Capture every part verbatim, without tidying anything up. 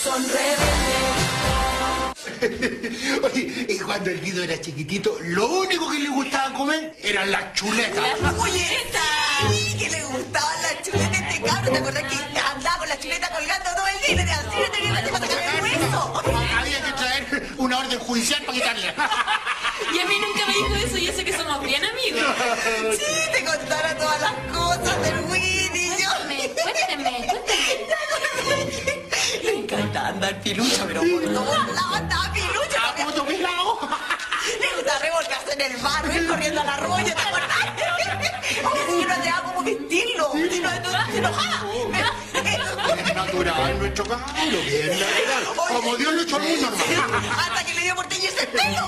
corazón rebelde. Oye, y cuando el Guido era chiquitito, lo único que le gustaba comer eran las chuletas. ¡Las chuletas! Sí, que le gustaban las chuletas a este cabro. ¿Te acordás que andaba con la chuleta colgando todo el día y le decía, así no tenía que para sacar el hueso? Había que traer una orden judicial para quitarle. Y a mí nunca me dijo eso y eso que somos bien amigos. Sí, te contara todas las cosas del Winnie. Cuénteme, cuénteme, cuénteme. Le encanta andar pilucha, pero por todos lados andaba pilucha. ¿A puto pelado? Le gusta revolcarse en el barro, ir corriendo al arroyo, ¿te acordás? Oye, si no te hago como vestirlo, si no te enojaba. Es natural nuestro cabro, bien natural. Como Dios lo echó al mundo, hermano. Hasta que le dio por teñirse el pelo.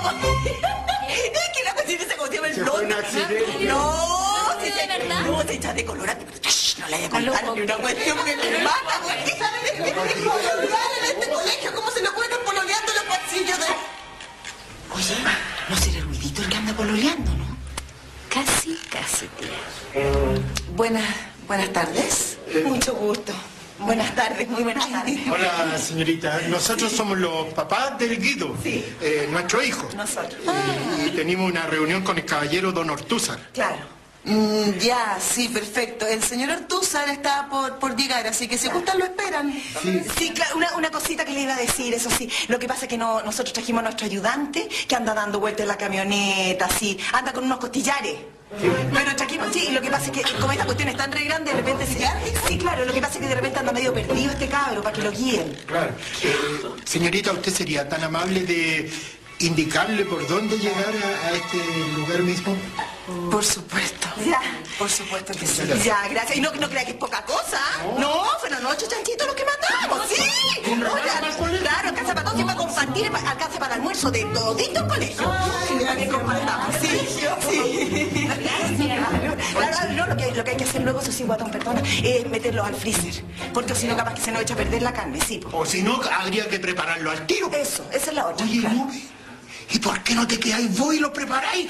Es que la cuestión se contió el Se blog. fue un accidente. No, si ¿de verdad? No, se echa de colorante. No le haya contado ni una cuestión que me mata. Porque sabe de qué en este colegio, cómo se lo cuentan pololeando los pasillos de... Oye, no será ruidito el que anda pololeando, ¿no? Casi, casi, tía. Buenas, buenas tardes. Mucho gusto. Buenas tardes, muy buenas tardes. Hola, señorita. Nosotros somos los papás del Guido. Sí. Eh, nuestro hijo. Nosotros. Y tenemos una reunión con el caballero don Ortúzar. Claro. Mm, ya, sí, perfecto. El señor Ortúzar está por, por llegar, así que si gustan lo esperan. Sí. Sí, claro, una, una cosita que le iba a decir, eso sí. Lo que pasa es que no, nosotros trajimos a nuestro ayudante, que anda dando vueltas en la camioneta, así. Anda con unos costillares. Sí. Pero trajimos, sí, y lo que pasa es que como esta cuestión es tan re grande, de repente se... Sí, claro, lo que pasa es que de repente anda medio perdido este cabro, para que lo guíen. Claro. Eh, señorita, ¿usted sería tan amable de indicarle por dónde llegar a, a este lugar mismo? Por supuesto. Ya. Por supuesto que sí. Ya, gracias. Y no, no crea que es poca cosa. No, no fueron ocho chanchitos los que matamos, sí. Oye, claro, alcanza para todos y para compartir, alcanza para el almuerzo de todito el colegio. Para que compartamos, sí, sí. Claro, no, lo que, lo que hay que hacer luego, eso sí, guatón, perdona, es meterlo al freezer. Porque si no, capaz que se nos echa a perder la carne, sí. O si no, habría que prepararlo al tiro. Eso, esa es la otra. Oye, claro. ¿no? ¿Y por qué no te quedáis vos y lo preparáis?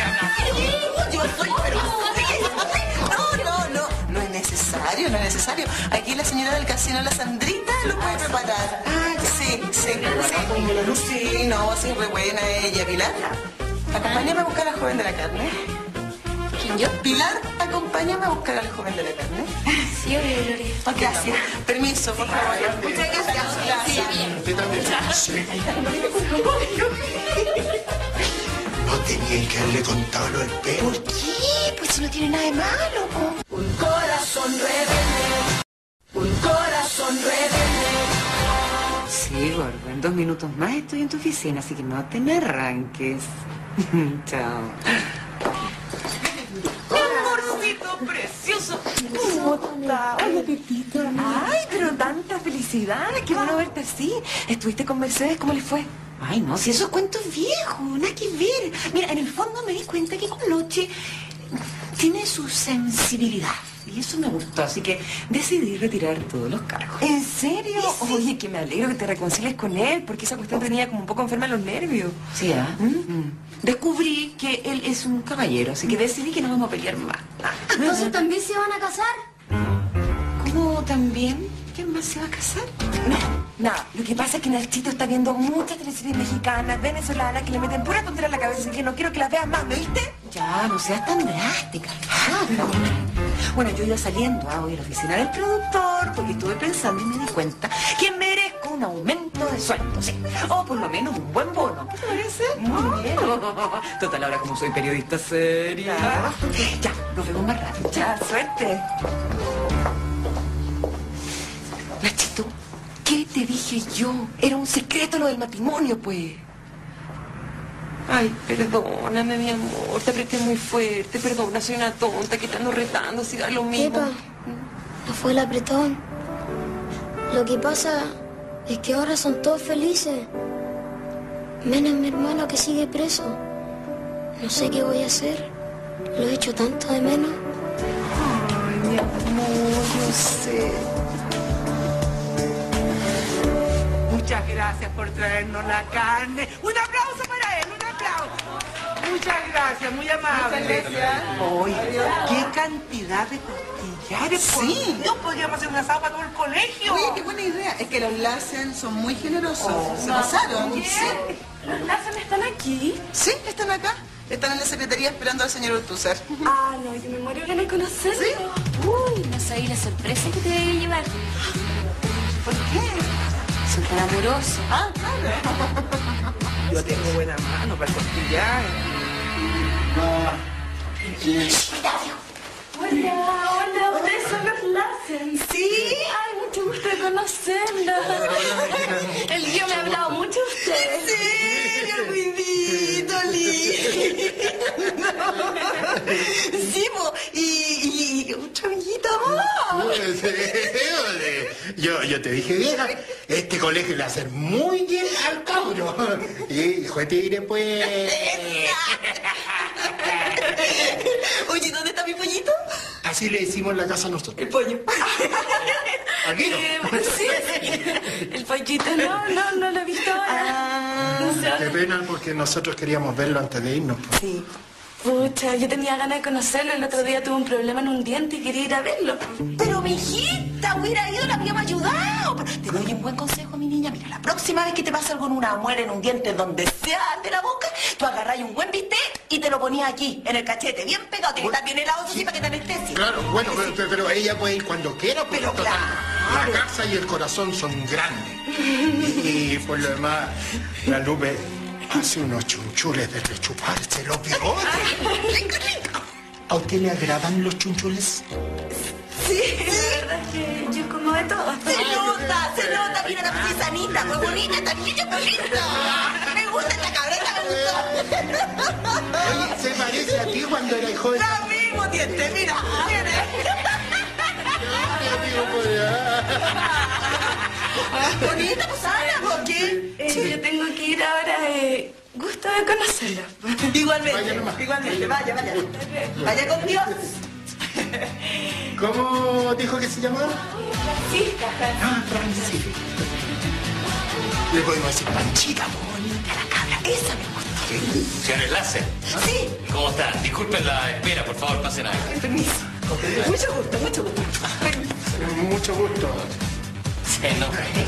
Yo soy, pero... No, no, no, no es necesario, no es necesario. Aquí la señora del casino, la Sandrita, lo puede preparar. Ah, sí, sí, sí. Sí, no, sí, re buena ella. Pilar, acompáñame a buscar al joven de la carne. ¿Quién, yo? Pilar, acompáñame a buscar al joven de la carne. Sí, obvio, Gloria. Okay, gracias. Permiso, por favor. Muchas gracias. Sí, bien. Usted también. Sí. No tenía que haberle contado lo del pelo. ¿Por qué? Pues si no tiene nada de malo, po. Un corazón rebelde, un corazón rebelde. Sí, gordo, en dos minutos más estoy en tu oficina, así que no te me arranques. Chao. Amorcito precioso. ¿Cómo está? Hola, Pepito. Ay, pero tanta felicidad. Qué bueno verte así. ¿Estuviste con Mercedes? ¿Cómo le fue? Ay, no, si esos cuentos viejos, nada que ver. Mira, en el fondo me di cuenta que con Loche tiene su sensibilidad. Y eso me gustó, así que decidí retirar todos los cargos. ¿En serio? Sí. Oye, que me alegro que te reconcilies con él, porque esa cuestión tenía como un poco enferma los nervios. Sí, ¿ah? ¿eh? ¿Mm? Descubrí que él es un caballero, así que decidí que no vamos a pelear más. ¿Entonces también se van a casar? ¿Cómo también? ¿Quién más se va a casar? No, nada. Lo que pasa es que Nachito está viendo muchas teleseries mexicanas, venezolanas, que le meten pura tontería en la cabeza, así que no quiero que las veas más, ¿me viste? Ya, no seas tan drástica. Bueno, yo iba saliendo a hoy a la oficina del productor porque estuve pensando y me di cuenta que merezco un aumento de sueldo, sí. O por lo menos un buen bono. ¿Te parece? Muy bien. Total, ahora como soy periodista seria. Ya, nos vemos más rápido. Ya, suerte. Nachito, ¿qué te dije yo? Era un secreto lo del matrimonio, pues. Ay, perdóname, mi amor, te apreté muy fuerte, perdona, soy una tonta que te ando retando, si da lo mismo. Pepa, no fue el apretón. Lo que pasa es que ahora son todos felices. Menos mi hermano que sigue preso. No sé qué voy a hacer. Lo he hecho tanto de menos. Ay, mi amor, yo sé. Muchas gracias por traernos la carne. ¡Un aplauso para él! ¡Un aplauso! muchas gracias, muy amable. Muchas gracias. Oye, qué cantidad de costillares. Sí. No podríamos hacer un asado para todo el colegio. Oye, qué buena idea. Es que los Lassen son muy generosos. Oh, Se pasaron. ¿Qué? Sí. ¿Los Lassen están aquí? Sí, están acá. Están en la secretaría esperando al señor Ortúzar. Ah, no, yo me muero ganas de conocerlo. ¿Sí? Uy, no sabía la sorpresa que te voy a llevar. ¿Por qué? Son tan amorosos. Ah, claro. Yo tengo buena mano para costillar. Hola, hola, ustedes son los Lassen. Sí. Ay, mucho gusto de conocerlos. El guío me ha hablado mucho de ustedes. Sí, qué ruidito, lindo. Sí, po. Y, y otra amiguita más. Yo, yo te dije, vieja, este colegio le va a hacer muy bien al cabro. Y hijo de tigre, pues. Oye, ¿dónde está mi pollito? Así le decimos en la casa a nosotros. El pollo. Aquí no. Eh, sí, sí. El pollito no, no, no lo he visto ahora. Ah, No sé. Qué pena, porque nosotros queríamos verlo antes de irnos. Pues. sí. Pucha, yo tenía ganas de conocerlo. El otro día tuve un problema en un diente y quería ir a verlo. Pero, mi hijita, hubiera ido, la habíamos ayudado. Te doy un buen consejo, mi niña. Mira, la próxima vez que te pase algo en una muela, en un diente, donde sea de la boca, tú agarrás un buen bistec y te lo ponías aquí, en el cachete, bien pegado. Tiene que estar bien helado, eso sí, para que te anestesie. Claro, bueno, pero, pero ella puede ir cuando quiera, porque Pero total, claro. la casa y el corazón son grandes. Y, y por lo demás, la Lupe hace unos chunchules de rechuparse los bigotes. ¿A usted le agradan los chunchules? Sí, La verdad es que yo como de todo. se nota, se nota. Mira la precisa sanita, muy bonita, también es bonita. Me gusta esta cabreta, me gusta. Oye, se parece a ti cuando era joven. La mismo diente, mira. Bonita, pues Ana, ¿por qué? Eh, yo tengo que ir ahora. Eh, gusto de conocerlo. Igualmente, igualmente, vaya, vaya. Vaya con Dios. ¿Cómo dijo que se llamaba? Sí, Ah, Francisco. Le podemos decir Panchita, bonita la cabra. Esa me gusta. Señores Lassen, Sí, ¿cómo están? Disculpen la espera, por favor, pasen a ver. permiso. Mucho gusto, mucho gusto. Mucho gusto. Sí, no.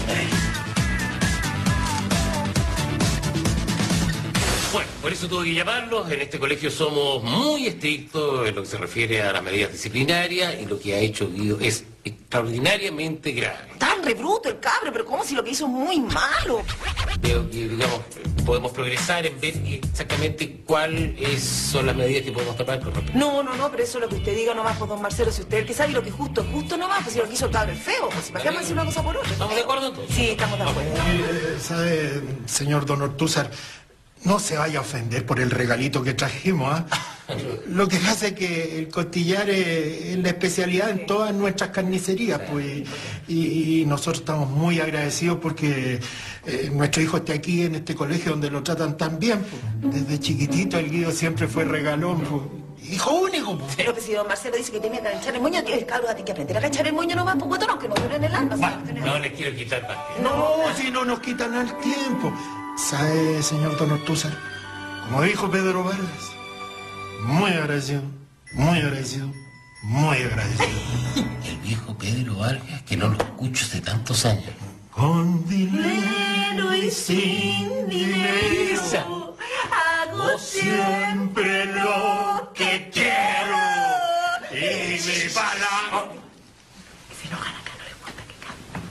Bueno, por eso tuve que llamarlos. En este colegio somos muy estrictos en lo que se refiere a las medidas disciplinarias y lo que ha hecho Guido es extraordinariamente grave. Tan rebruto el cabro, pero ¿cómo si lo que hizo es muy malo? Veo que, digamos, podemos progresar en ver exactamente cuáles son las medidas que podemos tomar con respecto. No, no, no, pero eso es lo que usted diga nomás, pues, don Marcelo, si usted es el que sabe lo que es justo, es justo nomás, pues si lo que hizo el cabro es feo, pues si para qué vamos a decir una cosa por otra. ¿Estamos de acuerdo entonces? Sí, estamos de acuerdo. Eh, ¿Sabe, señor Don Ortúzar? No se vaya a ofender por el regalito que trajimos, ¿ah? Lo que pasa es que el costillar es la especialidad en todas nuestras carnicerías, pues, y, y nosotros estamos muy agradecidos porque eh, nuestro hijo está aquí en este colegio donde lo tratan tan bien, pues. Desde chiquitito el Guido siempre fue regalón, pues. Hijo único, pues. Pero que si don Marcelo dice que tenía que canchar el moño, el cabro tiene que aprender a canchar el moño nomás, pues guatón, aunque no dure en el alma. Bueno, no les quiero quitar más tiempo. No, si no nos quitan el tiempo. ¿Sabe, señor Don Ortúzar? Como dijo Pedro Vargas, muy agradecido, muy agradecido, muy agradecido. El viejo Pedro Vargas, que no lo escucho hace tantos años. Con dinero y sin dinero, hago siempre lo que quiero. Y mi palabra... Si no gana acá, no le gusta que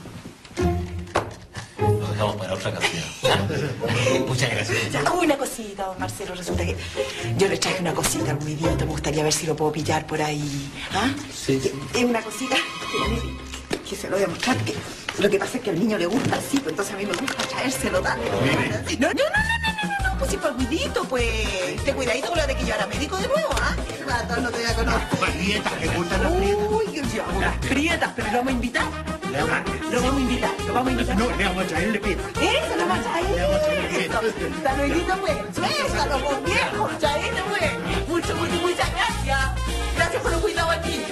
Lo dejamos para otra canción. Muchas gracias. cante. Uy, una cosita, don Marcelo, resulta que yo le traje una cosita al ruidito, me gustaría ver si lo puedo pillar por ahí. ¿Ah? Sí, sí. Es una cosita que, que se lo voy a mostrar, que lo que pasa es que al niño le gusta así, pues entonces a mí me gusta traérselo tanto. No, no, no, no, no, no, no, pues si para el cuidito, pues. Ten cuidadito con lo de que yo era médico de nuevo, ¿ah? Rato, no te voy a conocer. Prietas, ¿le gustan las prietas? Uy, yo hago unas prietas, pero lo vamos a invitar. Lo vamos a invitar, lo vamos a invitar. No, le vamos a traerle pietas. Eso, lo vamos a traer. Saludito, pues. Suéltalo, pues, viejo. Traete, pues. Mucho, mucho, muchas gracias. Gracias por el cuidado al niño.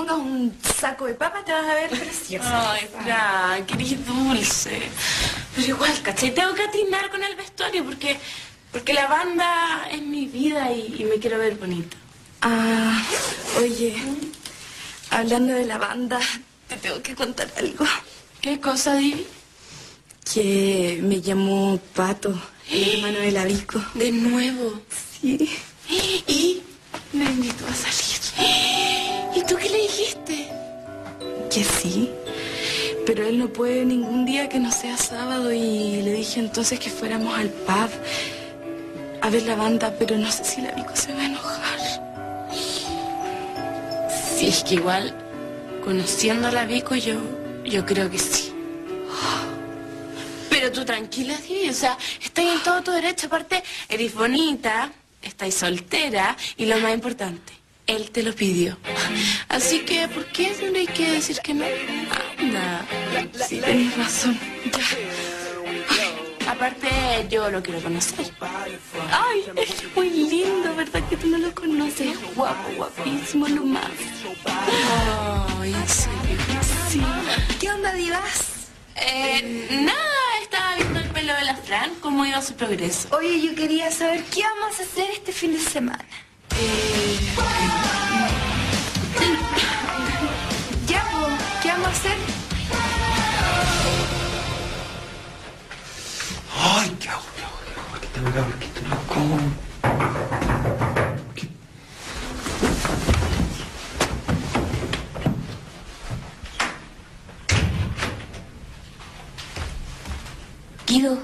pongas un saco de papas te vas a ver preciosa. Ay, Fran, que eres dulce. Pero igual, ¿cachai? Tengo que atinar con el vestuario porque, porque la banda es mi vida y, y me quiero ver bonita. Ah, oye, hablando de la banda, te tengo que contar algo. ¿Qué cosa, Divi? Que me llamó Pato, el hermano de la Vico. ¿De nuevo? Sí. Y me invitó a salir. ¿Y tú qué le dijiste? Que sí. Pero él no puede ningún día que no sea sábado y le dije entonces que fuéramos al pub a ver la banda, pero no sé si la Vico se va a enojar. Sí, es que igual, conociendo a la Vico, yo, yo creo que sí. Pero tú tranquila, Divi, o sea, estás en todo tu derecho. Aparte, eres bonita, estás soltera y lo más importante, él te lo pidió. Así que, ¿por qué tendréis que decir que no? Anda. Sí, tenés razón. Ya. Aparte, yo lo quiero conocer. Ay, es muy lindo, ¿verdad que tú no lo conoces? Guapo, guapísimo, lo más. Ay, en serio. Sí. ¿Qué onda, divas? Eh, nada, estaba viendo el pelo de la Fran, cómo iba su progreso. Oye, yo quería saber qué vamos a hacer este fin de semana. Eh... Ya, po, ¿qué vamos a hacer? Ay, ¿qué hago? ¿Qué hago? ¿Qué hago? ¿Qué hago? ¿Qué hago? ¿Cómo? ¿Qué? Guido.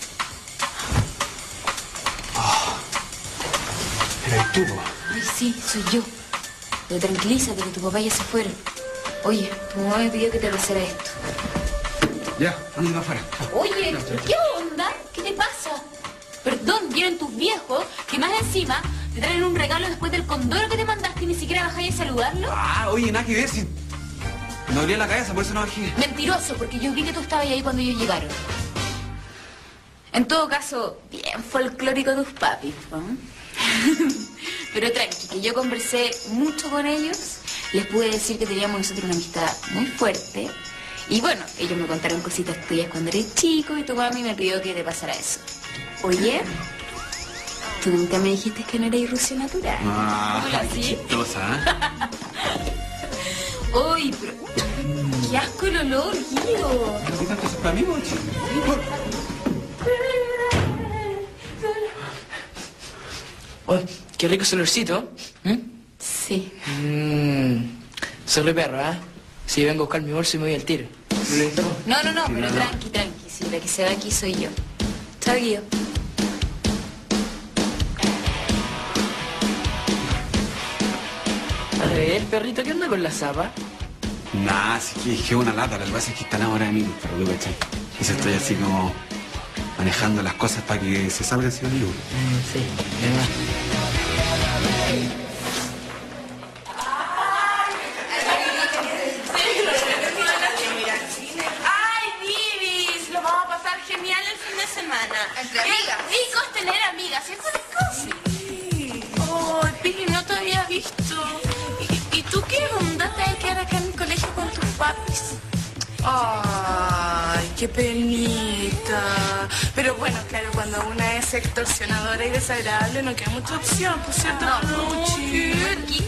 Oh, ¿eres tú? Ay, sí, soy yo. Pero tranquilízate que tu papá ya se fueron. Oye, tu mamá me pidió que te pasara esto. Ya, anda afuera. Oye, ¿qué onda? ¿Qué te pasa? Perdón, vienen tus viejos, que más encima te traen un regalo después del condoro que te mandaste y ni siquiera bajáis a saludarlo. Ah, oye, nada que ver, si... Me dolía la cabeza, por eso no bajé. Mentiroso, porque yo vi que tú estabas ahí cuando ellos llegaron. En todo caso, bien folclórico tus papis, ¿no? Pero tranqui, que yo conversé mucho con ellos, les pude decir que teníamos nosotros una amistad muy fuerte. Y bueno, ellos me contaron cositas tuyas cuando eres chico y tu mami me pidió que te pasara eso. Oye, tú nunca me dijiste que no eres Rusia natural. Ah, ¿Hola, qué sí? chistosa, ¿eh? Uy, pero... ¡Qué asco el olor, Guido! ¿Qué tanto es para mí, Mochi? Oh, qué rico ese olorcito. ¿Mm? Sí. Mmm. Solo perro, ¿ah? ¿eh? Si vengo a buscar mi bolso y me voy al tiro. No, no, no, pero tranqui, tranqui. Si la que se va aquí soy yo. Chao, Guido. A ver, perrito, ¿qué onda con la zapa? Nah, sí que es que una lata, lo que pasa es que está enamorada de mí, pero tú, ¿cachai? Entonces estoy así como manejando las cosas para que se salga así conmigo. Mm, sí, además. ¡Ay, Divis! Lo vamos a pasar genial el fin de semana. ¿Entre amigas? Qué rico es tener amigas, ¿cierto, Nico? Sí. Oh, Pili, no te había visto. ¿Y, y tú qué onda? ¿Te vas a quedar acá en el colegio con tus papis? Ay, qué penita. Pero bueno, claro, cuando una es extorsionadora y desagradable no queda mucha opción, ¿por cierto? No, Luchi? Aquí.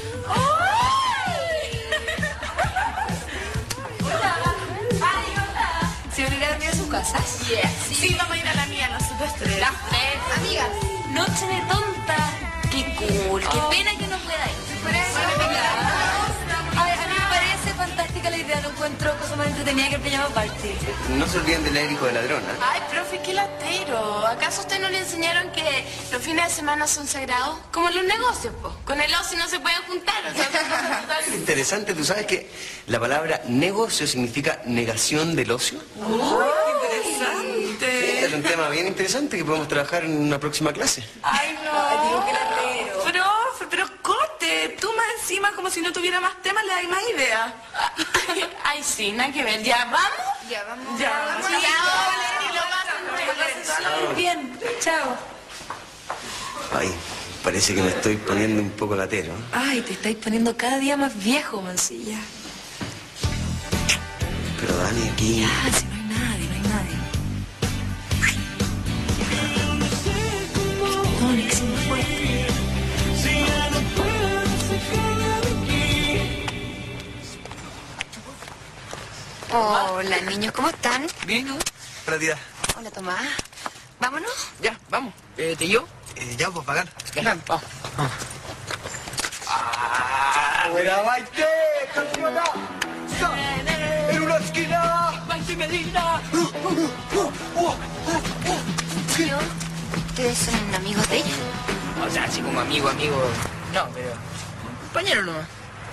¿Se van a ir a dormir a su casa? Yeah. Sí. Sí, vamos a ir a la mía, nosotros tres. Las tres. Amigas, noche de tonta. Qué cool, qué pena que no pueda ir. Si fuera eso, Ay, a mí me parece fantástica la idea, no encuentro cosa más entretenida que el pijama party. No se olviden del Érico de ladrón, ¿eh? Ay, profe, qué latero. ¿Acaso usted no le enseñaron que los fines de semana son sagrados? Como en los negocios, po. Con el ocio no se pueden juntar. O sea, son cosas totalmente... Interesante, ¿tú sabes que la palabra negocio significa negación del ocio? ¡Uy, qué interesante! Es un tema bien interesante que podemos trabajar en una próxima clase. Ay, no. Ay, digo, qué latero. Profe, pero corte. Tú más encima, como si no tuviera más temas, le das más ideas. Ay, sí, nada que ver. ¿Ya vamos? Ya, vamos. Ya, vamos. sí, Ya, y lo pasan, que lo pasen muy bien. Chao. Ay, Parece que me estoy poniendo un poco latero. Ay, te estáis poniendo cada día más viejo, Mancilla. Pero Dani, aquí... Ya, si no hay nadie, no hay nadie. Tony, que se me fue. Hola, niños, ¿cómo están? Bien, ¿no? Hola, tía. Hola, Tomás. ¿Vámonos? Ya, vamos. Eh, ¿Te yo? Eh, ya, pues, pagar. Ya, vamos. ¡Ah! ¡Buena, Maite! ¡Campeona! ¡En una esquina! ¡Maite Medina! ¿Yo? ¿Ustedes son amigos de ella? O sea, así como amigo, amigo... No, pero... compañero nomás.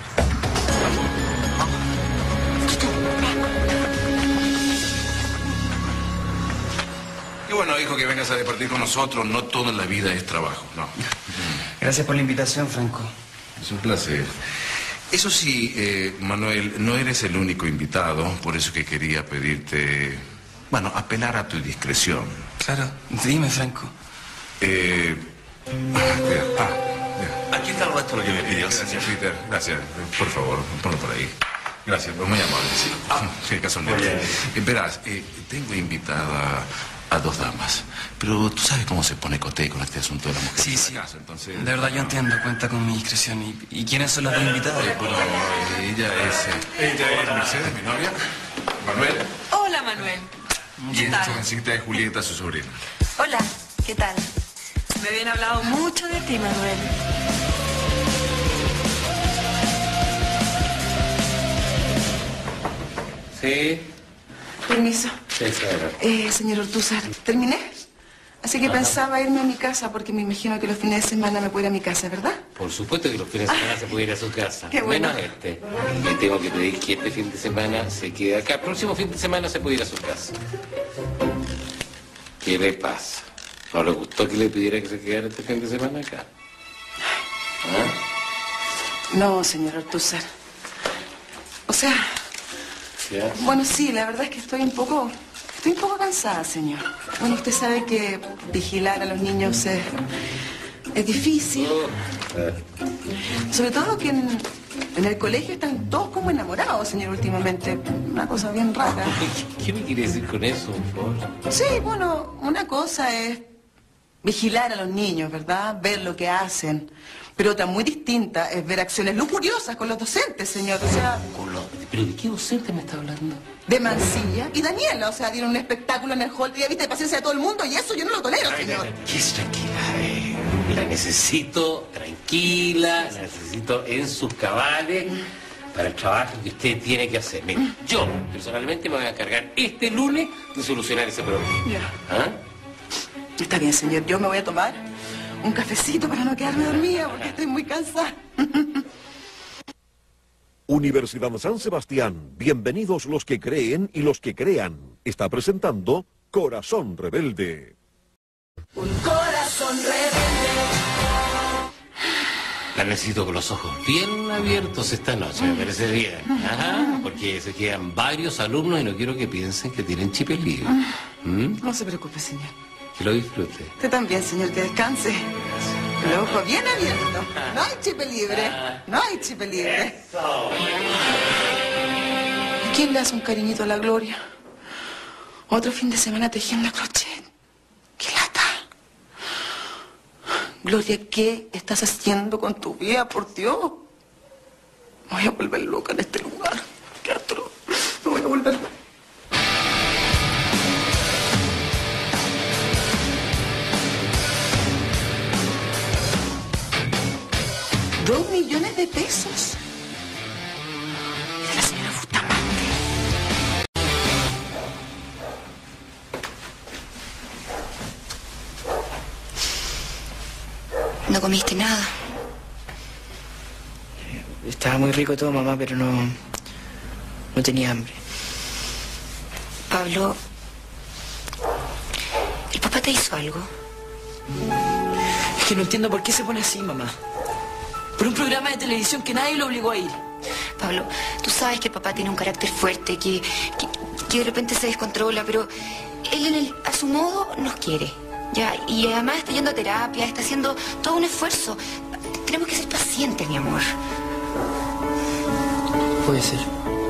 Y bueno, hijo, que vengas a departir con nosotros. No todo en la vida es trabajo, no. Gracias por la invitación, Franco. Es un placer. Eso sí, eh, Manuel, no eres el único invitado, por eso que quería pedirte... Bueno, apelar a tu discreción. Claro, dime, Franco. Eh... Ah, ah, Aquí está el resto de lo que me pidió. Gracias, Peter. Gracias. Por favor, ponlo por ahí. Gracias, muy amable. Sí, ah, sí casualmente. Eh, verás, eh, tengo invitada a dos damas, pero tú sabes cómo se pone Coté con este asunto de la mujer. Sí, sí. Casa, entonces... De verdad, yo entiendo. Cuenta con mi discreción. ¿Y, y quiénes son las dos invitadas? Eh, bueno, eh, ella es... Eh, ella es Mercedes, mi novia. Manuel. Hola, Manuel. Y es jovencita de Julieta, su sobrina. Hola, ¿qué tal? Me habían hablado mucho de ti, Manuel. Sí. Permiso. Sí, claro. Eh, señor Ortúzar, terminé. Así que Ajá. pensaba irme a mi casa porque me imagino que los fines de semana me puedo ir a mi casa, ¿verdad? Por supuesto que los fines de semana se puede ir a su casa. Qué bueno. Menos este. Le tengo que pedir que este fin de semana se quede acá. El próximo fin de semana se puede ir a su casa. ¿Qué le pasa? ¿No le gustó que le pidiera que se quedara este fin de semana acá? ¿Ah? No, señor Ortúzar. O sea, ¿Ya? bueno, sí, la verdad es que estoy un poco... Estoy un poco cansada, señor. Bueno, usted sabe que vigilar a los niños es, es difícil. Sobre todo que en, en el colegio están todos como enamorados, señor, últimamente. Una cosa bien rara. ¿Qué, qué me quiere decir con eso, por favor? Sí, bueno, una cosa es vigilar a los niños, ¿verdad? Ver lo que hacen. Pero otra muy distinta es ver acciones lujuriosas con los docentes, señor. O sea... Con los... ¿Pero de qué docente me está hablando? De Mancilla y Daniela. O sea, dieron un espectáculo en el hall. Ya viste, paciencia de todo el mundo y eso yo no lo tolero, Ay, señor. Tranquila, tranquila. Eh, la necesito tranquila, la necesito en sus cabales para el trabajo que usted tiene que hacer. Mire, yo personalmente me voy a encargar este lunes de solucionar ese problema. Ya. ¿Ah? Está bien, señor. Yo me voy a tomar un cafecito para no quedarme dormida porque estoy muy cansada. Universidad San Sebastián, bienvenidos los que creen y los que crean. Está presentando Corazón Rebelde. Un corazón rebelde. La necesito con los ojos bien abiertos esta noche, me parece bien. Ajá, porque se quedan varios alumnos y no quiero que piensen que tienen chip libre. ¿Mm? No se preocupe, señor. Que lo disfrute. Usted también, señor, que descanse. El ojo bien abierto. No hay chipe libre. No hay chipe libre. ¿A quién le hace un cariñito a la Gloria? Otro fin de semana tejiendo a crochet. ¡Qué lata! Gloria, ¿qué estás haciendo con tu vida, por Dios? Me voy a volver loca en este lugar. ¡Qué atroz! Me voy a volver loca. Dos millones de pesos. Es la señora Bustamante. ¿No comiste nada? Estaba muy rico todo, mamá, pero no... no tenía hambre. Pablo, ¿el papá te hizo algo? Es que no entiendo por qué se pone así, mamá. Por un programa de televisión que nadie lo obligó a ir. Pablo, tú sabes que el papá tiene un carácter fuerte, que, que, que de repente se descontrola, pero él en el, a su modo nos quiere. Ya, y además está yendo a terapia, está haciendo todo un esfuerzo. Tenemos que ser pacientes, mi amor. Puede ser.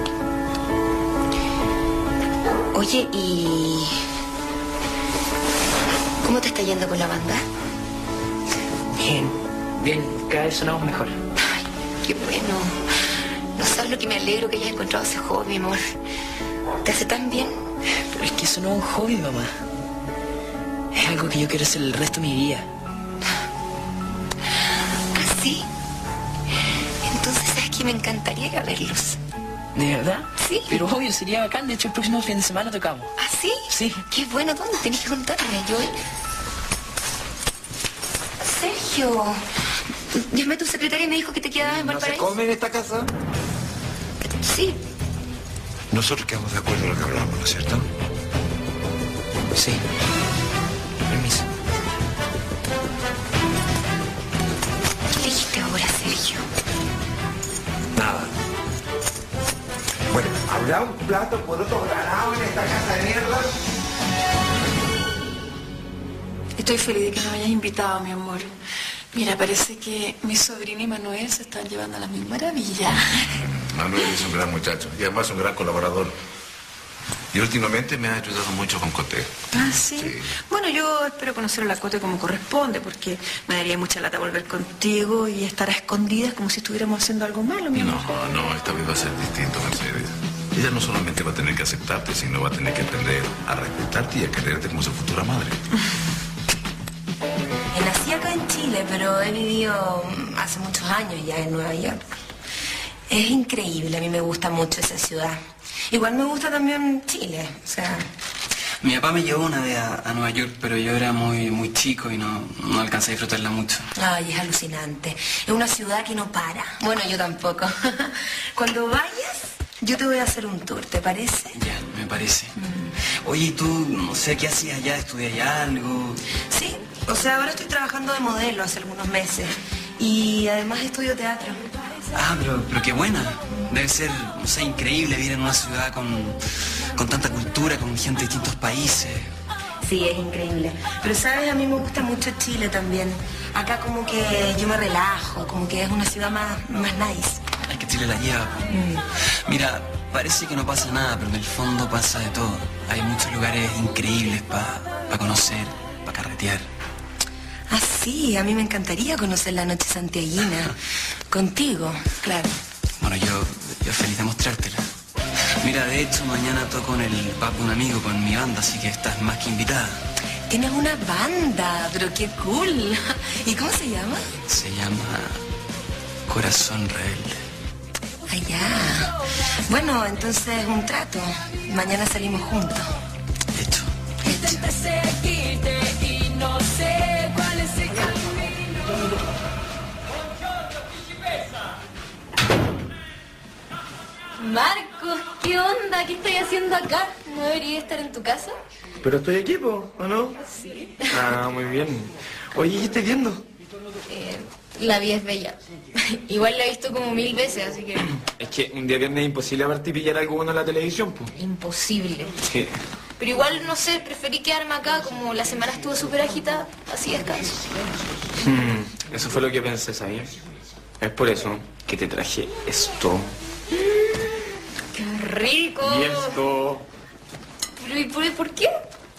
Oye, ¿y cómo te está yendo con la banda? Bien, bien. Cada vez sonamos mejor. Ay, qué bueno. No sabes lo que me alegro que hayas encontrado ese hobby, mi amor. ¿Te hace tan bien? Pero es que eso no es un hobby, mamá. Es algo que yo quiero hacer el resto de mi vida. ¿Ah, sí? Entonces, ¿sabes qué? Me encantaría ir a verlos. ¿De verdad? Sí. Pero obvio, sería bacán. De hecho, el próximo fin de semana tocamos. ¿Ah, sí? Sí. Qué bueno. ¿Dónde tenés que contarme, Joel? Sergio, llamé a tu secretaria y me dijo que te quedabas en Valparaíso. ¿No se come en esta casa? Sí. Nosotros quedamos de acuerdo en lo que hablamos, ¿no es cierto? Sí. Permiso. ¿Qué dijiste ahora, Sergio? Nada. Bueno, ¿habrá un plato por otro ganado en esta casa de mierda? Estoy feliz de que nos hayas invitado, mi amor. Mira, parece que mi sobrina y Manuel se están llevando a la misma maravilla. Manuel es un gran muchacho y además un gran colaborador. Y últimamente me ha ayudado mucho con Coté. Ah, ¿sí? ¿sí? Bueno, yo espero conocer a la Coté como corresponde, porque me daría mucha lata volver contigo y estar a escondidas como si estuviéramos haciendo algo malo, mi amor. No, no, esta vez va a ser distinto, Mercedes. Ella no solamente va a tener que aceptarte, sino va a tener que aprender a respetarte y a quererte como su futura madre. Nací acá en Chile, pero he vivido hace muchos años ya en Nueva York. Es increíble, a mí me gusta mucho esa ciudad. Igual me gusta también Chile, o sea... Mi papá me llevó una vez a, a Nueva York, pero yo era muy, muy chico y no, no alcancé a disfrutarla mucho. Ay, es alucinante. Es una ciudad que no para. Bueno, yo tampoco. Cuando vayas, yo te voy a hacer un tour, ¿te parece? Ya, me parece. Mm. Oye, ¿y tú, no sé, qué hacías allá? ¿Estudias allá algo? Sí, o sea, ahora estoy trabajando de modelo hace algunos meses. Y además estudio teatro. Ah, pero, pero qué buena. Debe ser, no sé, increíble vivir en una ciudad con, con tanta cultura, con gente de distintos países. Sí, es increíble. Pero, ¿sabes? A mí me gusta mucho Chile también. Acá como que yo me relajo, como que es una ciudad más, más nice. Ay, que Chile la lleva. Mm. Mira, parece que no pasa nada, pero en el fondo pasa de todo. Hay muchos lugares increíbles para pa conocer, para carretear. Ah, sí, a mí me encantaría conocer la noche santiaguina. Contigo, claro. Bueno, yo, yo feliz de mostrártela. Mira, de hecho, mañana toco en el pub de un amigo con mi banda, así que estás más que invitada. Tienes una banda, pero qué cool. ¿Y cómo se llama? Se llama Corazón Rebelde. Allá. Bueno, entonces un trato. Mañana salimos juntos. Hecho. Hecho. Seguirte y no sé cuál es el camino. Marcos, ¿qué onda? ¿Qué estoy haciendo acá? ¿No debería estar en tu casa? Pero estoy aquí, ¿o no? Sí. Ah, muy bien. Oye, ¿qué estás viendo? Eh, la vida es bella. Igual la he visto como mil veces, así que... Es que un día viernes es imposible aparte pillar algo bueno en la televisión, pues. Imposible. Sí. Pero igual, no sé, preferí quedarme acá, como la semana estuvo súper agitada, así descanso. Hmm, eso fue lo que pensé, ¿sabías? Es por eso que te traje esto. ¡Qué rico! Y esto. ¿Pero y por, por qué?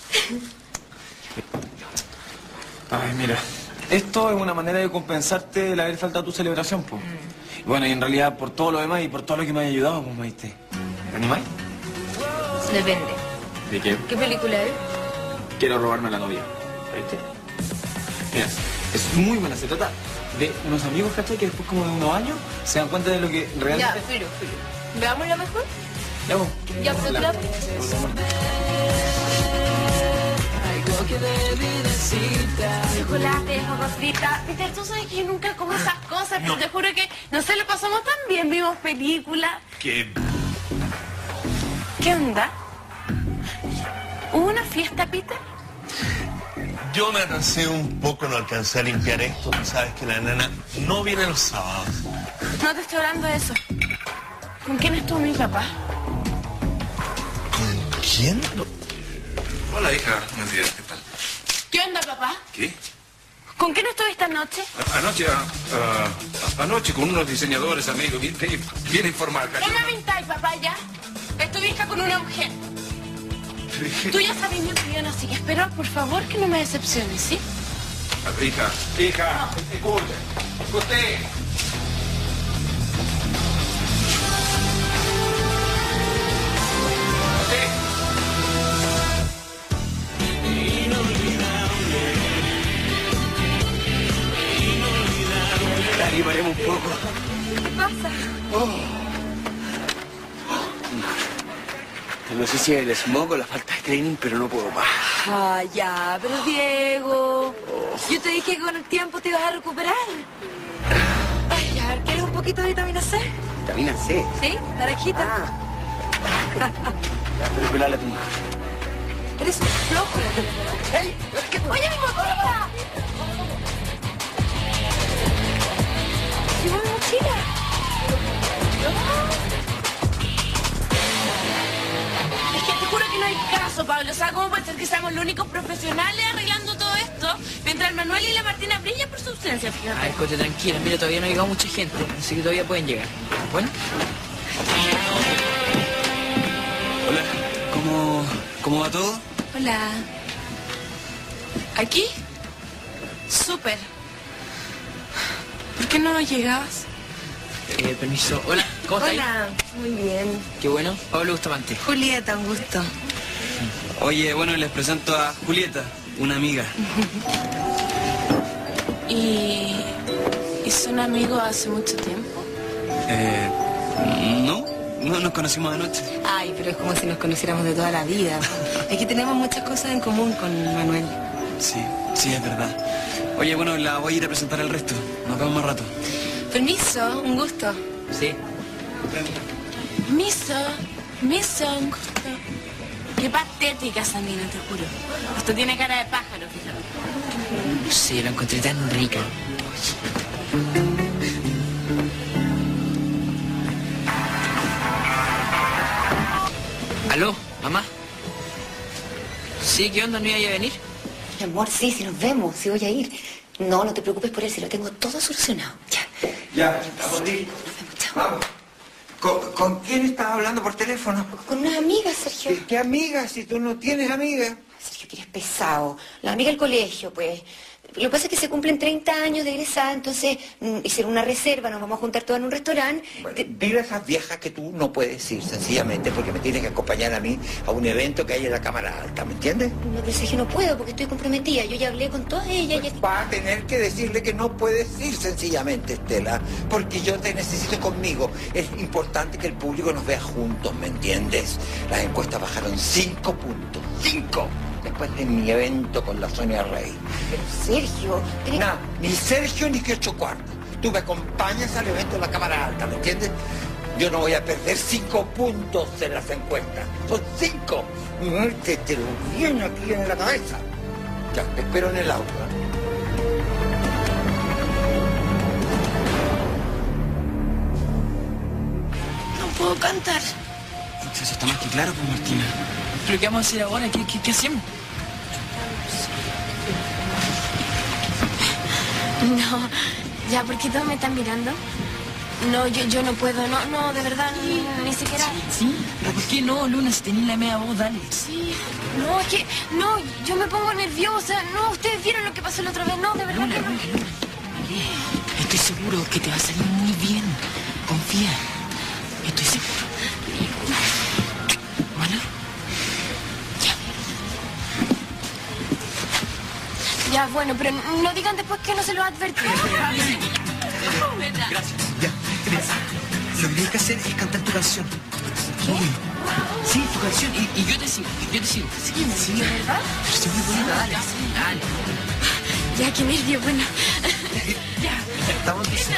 Ay, mira. Esto es una manera de compensarte el haber faltado a tu celebración, pues. Mm. Bueno, y en realidad por todo lo demás y por todo lo que me ha ayudado, pues, ¿me ¿Me animáis? Depende. ¿De qué? ¿Qué película es? Quiero robarme a la novia. ¿Viste? Mira, es muy buena. Se trata de unos amigos, ¿cachai? Que después como de unos años se dan cuenta de lo que realmente... Ya, Firo, Firo. ¿Veámosla mejor? Ya, vos. Ya, pero la... Algo que debí decirte. Chocolate, rosita. Peter, tú sabes que yo nunca como esas cosas, pero no. Te juro que no sé, lo pasamos tan bien, vimos películas. ¿Qué? ¿Qué onda? ¿Hubo una fiesta, Peter? Yo me atrasé un poco, no alcancé a limpiar esto. Tú sabes que la nena no viene los sábados. No te estoy hablando de eso. ¿Con quién estuvo mi papá? ¿Con quién? Hola, hija. Buenos días, ¿qué tal? ¿Qué onda, papá? ¿Qué? ¿Con quién estuviste anoche? Anoche, ah, ah, anoche con unos diseñadores amigos, bien, bien informal. No me mintáis, papá, ya. Estuviste con una mujer. Tú ya sabes mi opinión, así que espero, por favor, que no me decepciones, ¿sí? Hija, hija, escuche, usted. Dani, paremos un poco. ¿Qué pasa? Oh. No sé si es el smog o la falta de training, pero no puedo más. Ah, ya, pero Diego, yo te dije que con el tiempo te ibas a recuperar. Ay, a ver, ¿quieres un poquito de vitamina C? ¿Vitamina C? ¿Sí? Naranjita. Ah. Pero pelala tu mano. Eres un flojo. ¡Ey! ¡Oye, mi mochila! ¿Llevo mi mochila? Es que te juro que no hay caso, Pablo. O sea, ¿cómo puede ser que seamos los únicos profesionales arreglando todo esto mientras el Manuel y la Martina brillan por su ausencia, fíjate? Ay, Cote, tranquila. Mira, todavía no ha llegado mucha gente, así que todavía pueden llegar. Bueno. Hola, ¿cómo, cómo va todo? Hola. ¿Aquí? Súper. ¿Por qué no llegabas? Eh, permiso. Hola, ¿cómo estás? Hola, muy bien. Qué bueno. Pablo Bustamante. Julieta, un gusto. Oye, bueno, les presento a Julieta, una amiga. ¿Y, ¿y son amigos hace mucho tiempo? Eh, no, no nos conocimos anoche. Ay, pero es como si nos conociéramos de toda la vida. Es que tenemos muchas cosas en común con Manuel. Sí, sí, es verdad. Oye, bueno, la voy a ir a presentar al resto. Nos vemos más rato. Permiso, un gusto. Sí. Permiso, permiso, un gusto. Qué patética esa mina, te juro. Hasta tiene cara de pájaro, fíjate. Sí, la encontré tan rica. ¿Aló, mamá? ¿Sí? ¿Qué onda? ¿No iba a venir? Mi amor, sí, si nos vemos, si voy a ir. No, no te preocupes por él, si lo tengo todo solucionado. Ya. Ya, estamos listos. Vamos. ¿Con, ¿Con quién estás hablando por teléfono? Con unas amigas, Sergio. ¿Qué, qué amigas si tú no tienes amigas? Sergio, que eres pesado. La amiga del colegio, pues. Lo que pasa es que se cumplen treinta años de egresada, entonces mm, hicieron una reserva, nos vamos a juntar todas en un restaurante. Bueno, dile a esas viejas que tú no puedes ir, sencillamente, porque me tienes que acompañar a mí a un evento que hay en la Cámara Alta, ¿me entiendes? No, pero Sergio, no puedo porque estoy comprometida. Yo ya hablé con todas ellas. Pues y... va a tener que decirle que no puedes ir, sencillamente, Estela, porque yo te necesito conmigo. Es importante que el público nos vea juntos, ¿me entiendes? Las encuestas bajaron cinco puntos, cinco, después de mi evento con la Sonia Rey. Pero Sergio... ¿tenés... No, ni Sergio ni que ocho cuartos. Tú me acompañas al evento de la Cámara Alta, ¿me entiendes? Yo no voy a perder cinco puntos en las encuestas. Son cinco. Te, te lo viene aquí en la cabeza. Ya, te espero en el auto. No puedo cantar. Eso está más que claro, pues, Martina. ¿Pero qué vamos a hacer ahora? ¿Qué, qué, qué hacemos? No, ya, ¿por qué todos me están mirando? No, yo, yo no puedo, no, no, de verdad, ni, ni siquiera... ¿Sí? ¿Pero por qué no, Luna? Si tenés la media voz, dale. Sí, no, es que, no, yo me pongo nerviosa, no, ustedes vieron lo que pasó la otra vez, no, de verdad Luna, que no. Luna, Luna. Estoy seguro que te va a salir muy bien. Confía. Estoy seguro. ¿Vale? Ya, bueno, pero no digan después que no se lo advertí. Gracias. Ya, gracias. Lo que tienes que hacer es cantar tu canción. ¿Qué? Sí, tu canción. Y, y yo te sigo, yo te sigo. Sí, sí. ¿De verdad? Pero estoy muy bonita, dale. Dale. Ya, qué nervio, bueno. Ya. Estamos listos.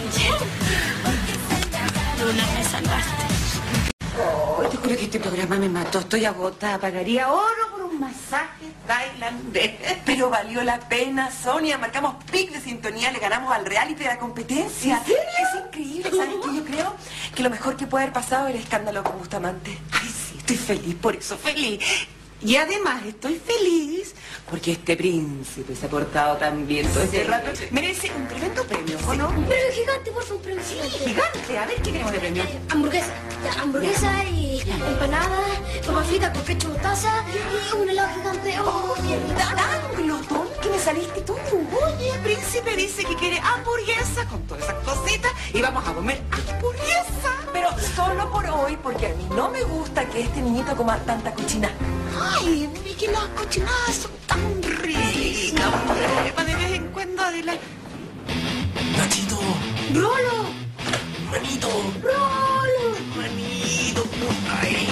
Luna, me salvaste. Oh, te juro que este programa me mató. Estoy agotada. Pagaría oro por un masaje tailandés. Pero valió la pena, Sonia. Marcamos pic de sintonía, le ganamos al reality de la competencia. ¿En serio? Es increíble, ¿sabes qué? Yo creo que lo mejor que puede haber pasado es el escándalo con Bustamante. Ay, sí, estoy feliz, por eso, feliz. Y además estoy feliz porque este príncipe se ha portado tan bien todo este rato. Merece un tremendo premio, ¿o no? Un premio gigante, por favor, un premio gigante. Gigante, a ver, ¿qué queremos de premio? Hamburguesa. Ya, hamburguesa y empanada, papas fritas con ketchup mostaza y un helado gigante. ¡Oh, mierda! ¡Tan glotón que me saliste tú! Oye, el príncipe dice que quiere hamburguesa con todas esas cositas y vamos a comer hamburguesa. Pero solo por hoy, porque a mí no me gusta que este niñito coma tanta cochinada. Ay, y que las cochinadas son tan ricas. Para de vez en cuando, Adela. Nachito. ¡Rolo! Manito. ¡Rolo! Manito. Ay.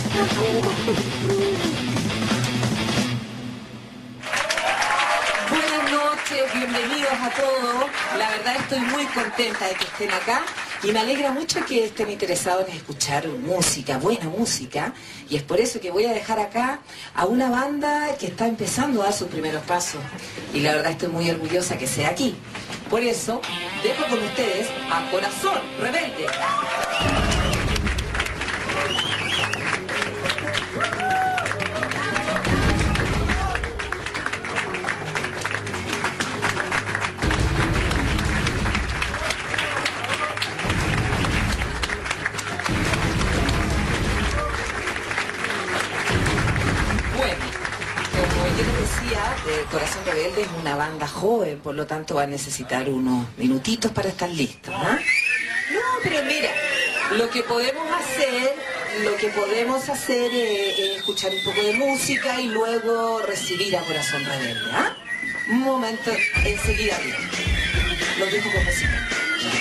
Buenas noches, bienvenidos a todos. La verdad estoy muy contenta de que estén acá y me alegra mucho que estén interesados en escuchar música, buena música. Y es por eso que voy a dejar acá a una banda que está empezando a dar sus primeros pasos. Y la verdad estoy muy orgullosa que sea aquí. Por eso, dejo con ustedes a Corazón Rebelde. Corazón Rebelde es una banda joven, por lo tanto va a necesitar unos minutitos para estar listos, ¿no? No, pero mira, lo que podemos hacer, lo que podemos hacer es, es escuchar un poco de música y luego recibir a Corazón Rebelde, ¿ah? Un momento, enseguida viene. Los dejo con música.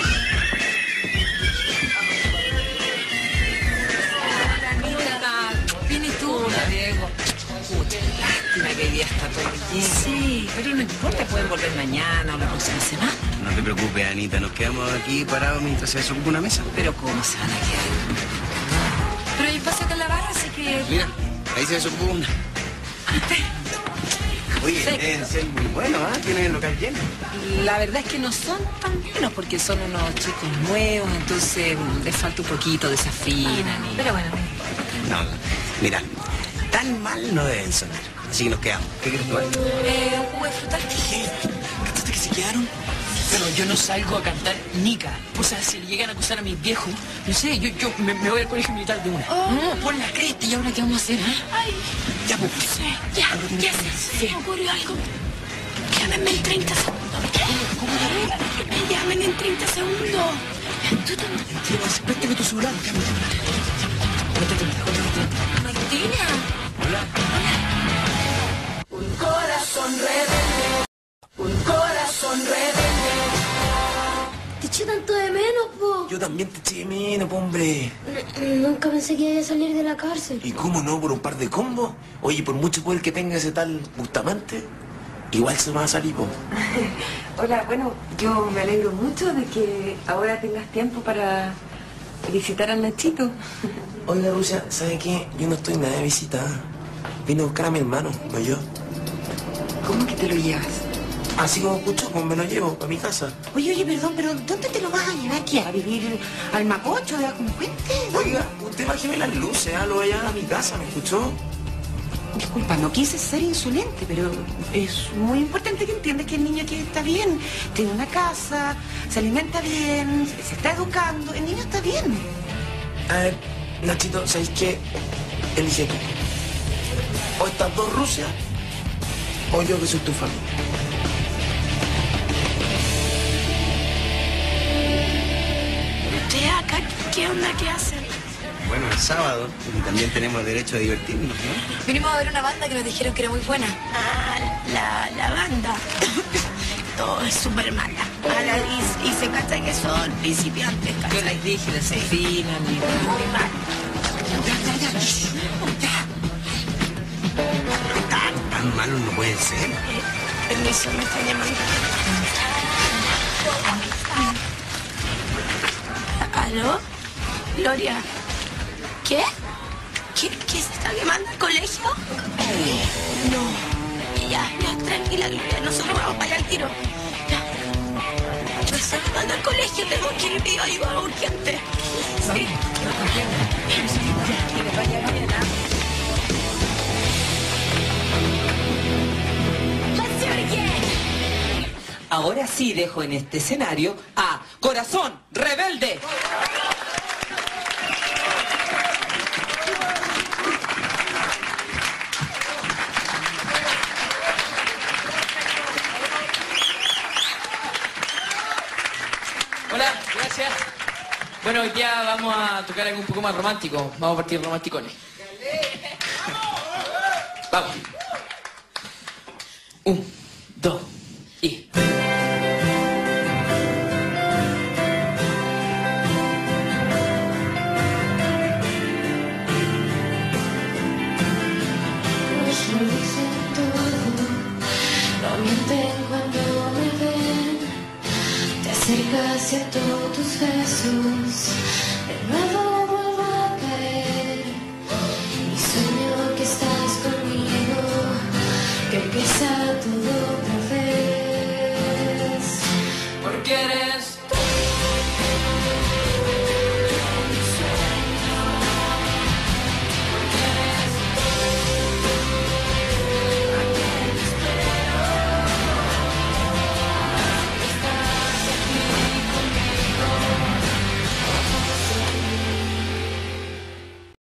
¿Vienes tú? Hola, Diego. Pucha, lástima que hoy día está todo lleno. Sí, pero no importa, pueden volver mañana o la próxima semana. No te preocupes, Anita, nos quedamos aquí parados mientras se desocupa una mesa. Pero ¿cómo se van a quedar? Pero hay espacio acá en la barra, así que... Mira, ahí se desocupó una. Oye, Sí. deben ser muy buenos, ¿ah? Tienen el local lleno. La verdad es que no son tan buenos porque son unos chicos nuevos, entonces mm, les falta un poquito, desafinan. y- Pero bueno, No, no. Mira, tan mal no deben sonar. Así que nos quedamos. ¿Qué quieres tomar? eh, un jugo de fruta. ¿Cachaste que se quedaron? Pero yo no salgo a cantar nica. O sea, si le llegan a acusar a mis viejos, no sé, yo, yo me, me voy al colegio militar de una. No, por la cresta, ¿y ahora qué vamos a hacer? eh? Ay, Ya, pues. ya, ya se, se me ocurrió algo. Llámenme en treinta segundos. ¿Cómo me llamen en treinta segundos? Tú también. Préstame tu celular. Martina. Un corazón rebelde, un corazón rebelde. Te eché tanto de menos, po. Yo también te eché de menos, po, hombre. N- Nunca pensé que iba a salir de la cárcel. ¿Y cómo no? Por un par de combos. Oye, por mucho poder que tenga ese tal Bustamante, igual se va a salir, po. Hola, bueno, yo me alegro mucho de que ahora tengas tiempo para visitar al Nachito. Oiga, Rusia, ¿sabe qué? Yo no estoy nada de visita. Vine a buscar a mi hermano, no yo. ¿Cómo que te lo llevas? Así como escucho, pues me lo llevo a mi casa. Oye, oye, perdón, pero ¿dónde te lo vas a llevar aquí? ¿A vivir al Mapocho, de Acompuente? Oiga, usted bájeme las luces, ¿ah? Lo voy a llevar a mi casa, ¿me escuchó? Disculpa, no quise ser insolente, pero es muy importante que entiendas que el niño aquí está bien. Tiene una casa, se alimenta bien, se está educando, el niño está bien. A ver, Nachito, ¿sabes qué? Elige tú. O estas dos Rusias, o yo que soy tu familia. ¿Ustedes acá qué onda? ¿Qué hacen? Bueno, es sábado y también tenemos derecho a divertirnos, ¿no? Vinimos a ver una banda que nos dijeron que era muy buena. Ah, la, la banda. Todo es súper mala. A la- y, y se cacha que son principiantes, Yo ¿cachai? les dije, les desafinan y... Muy mal. Tan, tan malos no pueden ser. Permiso, me están llamando. ¿Aló? Gloria. ¿Qué? ¿Qué, qué se está quemando el colegio? No. Ya, ya, tranquila, Gloria. Nosotros vamos para allá al tiro. Ya. Me están quemando el colegio. Tengo que ir, pido ayuda urgente. Sí. Que les vaya bien, ¿ah? ahora sí dejo en este escenario a Corazón Rebelde. Hola, gracias. Bueno, hoy día vamos a tocar algo un poco más romántico. Vamos a partir romanticones. Vamos. Un, dos y... Pues lo dicen todo, no mienten cuando me ven. Te acercas y a todos tus besos